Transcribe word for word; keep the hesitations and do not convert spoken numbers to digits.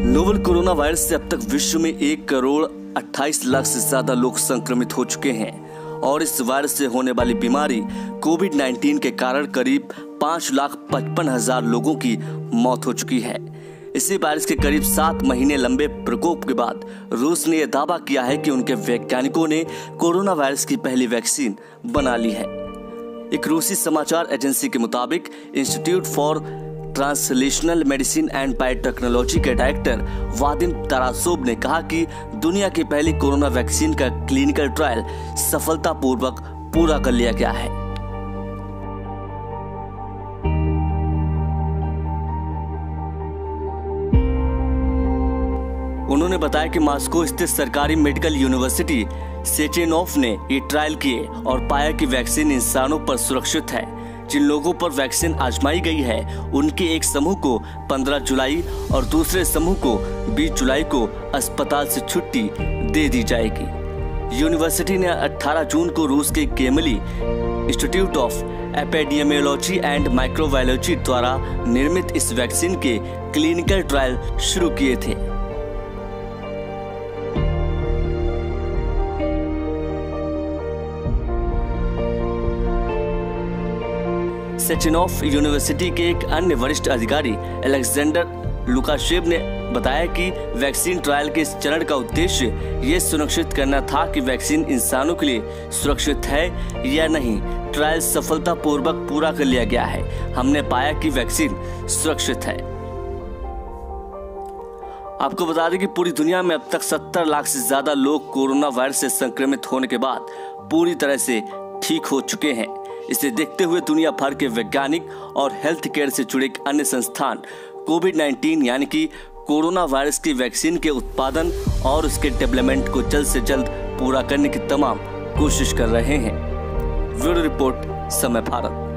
Novel corona virus से अब तक विश्व में एक करोड़ अट्ठाईस लाख से ज्यादा लोग संक्रमित हो चुके हैं और इस वायरस से होने वाली बीमारी कोविड नाइन्टीन के कारण करीब पाँच लाख पचपन हजार लोगों की मौत हो चुकी है। इसी वायरस के करीब सात महीने लंबे प्रकोप के बाद रूस ने यह दावा किया है कि उनके वैज्ञानिकों ने कोरोना वायरस की पहली वैक्सीन बना ली है। एक रूसी समाचार एजेंसी के मुताबिक institute for translational medicine and biotechnology के डायरेक्टर वादिम तारासोव ने कहा कि दुनिया की पहली कोरोना वैक्सीन का क्लिनिकल ट्रायल सफलतापूर्वक पूरा कर लिया गया है। उन्होंने बताया कि मॉस्को स्थित सरकारी मेडिकल यूनिवर्सिटी सेचेनोव ने ये ट्रायल किए और पाया कि वैक्सीन इंसानों पर सुरक्षित है। जिन लोगों पर वैक्सीन आजमाई गई है उनके एक समूह को पंद्रह जुलाई और दूसरे समूह को बीस जुलाई को अस्पताल से छुट्टी दे दी जाएगी। यूनिवर्सिटी ने अठारह जून को रूस के Gamaleya institute of epidemiology and microbiology द्वारा निर्मित इस वैक्सीन के क्लिनिकल ट्रायल शुरू किए थे। सेचेनोव यूनिवर्सिटी के एक अन्य वरिष्ठ अधिकारी अलेक्जेंडर लुकाशेव ने बताया कि वैक्सीन ट्रायल के इस चरण का उद्देश्य ये सुनिश्चित करना था कि वैक्सीन इंसानों के लिए सुरक्षित है या नहीं। ट्रायल सफलतापूर्वक पूरा कर लिया गया है। हमने पाया कि वैक्सीन सुरक्षित है। आपको बता दें कि पूरी दुनिया में अब तक सत्तर लाख से ज्यादा लोग कोरोना वायरस से संक्रमित होने के बाद पूरी तरह से ठीक हो चुके हैं। इसे देखते हुए दुनिया भर के वैज्ञानिक और हेल्थ केयर से जुड़े अन्य संस्थान कोविड नाइन्टीन यानी कि कोरोना वायरस की वैक्सीन के उत्पादन और उसके डेवलपमेंट को जल्द से जल्द पूरा करने की तमाम कोशिश कर रहे हैं। ब्यूरो रिपोर्ट, समय भारत।